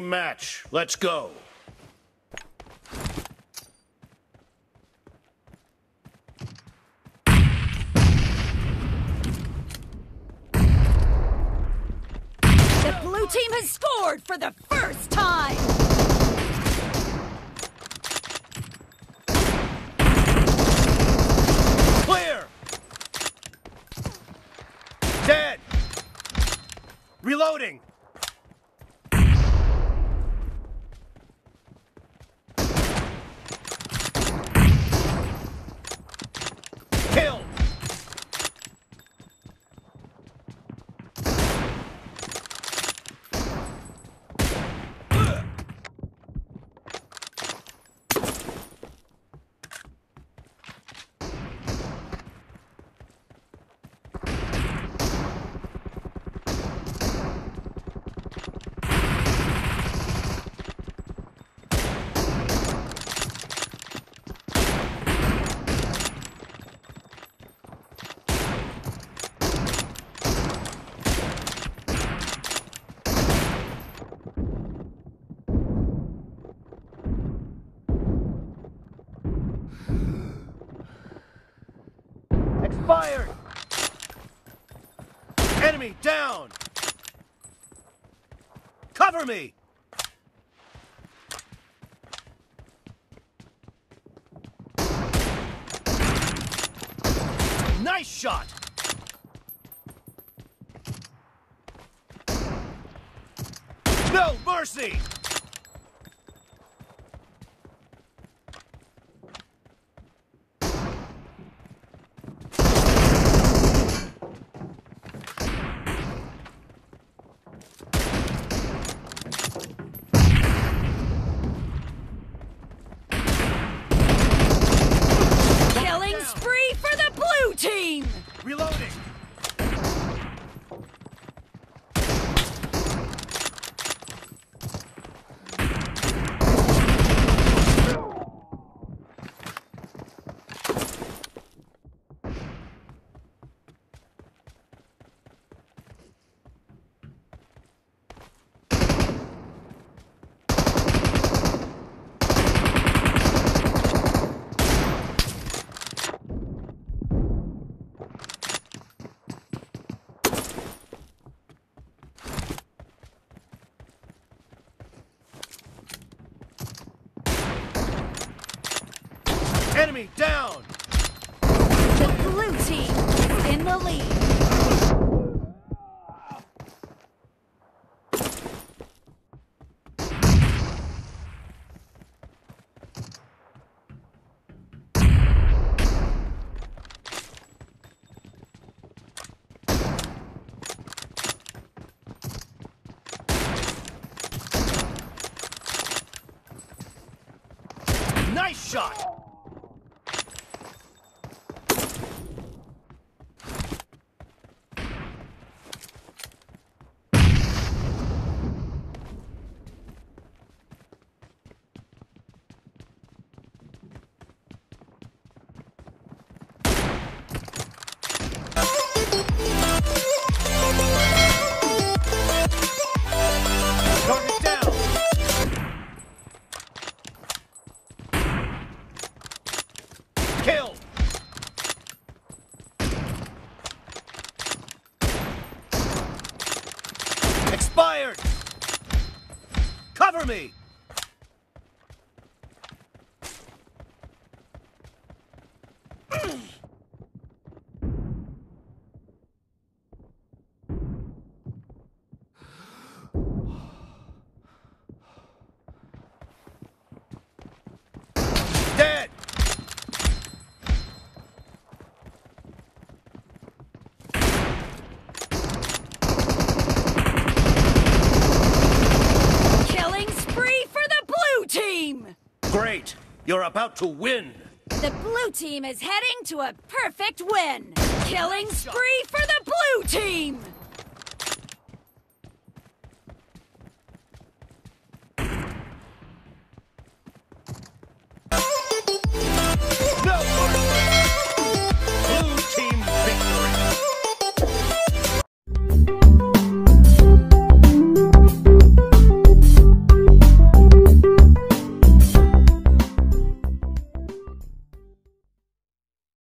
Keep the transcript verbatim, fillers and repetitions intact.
team match. Let's go. The blue team has scored for the first time! Clear! Dead! Reloading! Kill! Expired! Enemy down! Cover me! Nice shot! No mercy! Killing spree for the blue team! Reloading! Enemy down! The blue team is in the lead. Nice shot! Target down! Kill! Expired! Cover me! Dead! Killing spree for the blue team! Great! You're about to win! The blue team is heading to a perfect win! Killing spree for the blue team!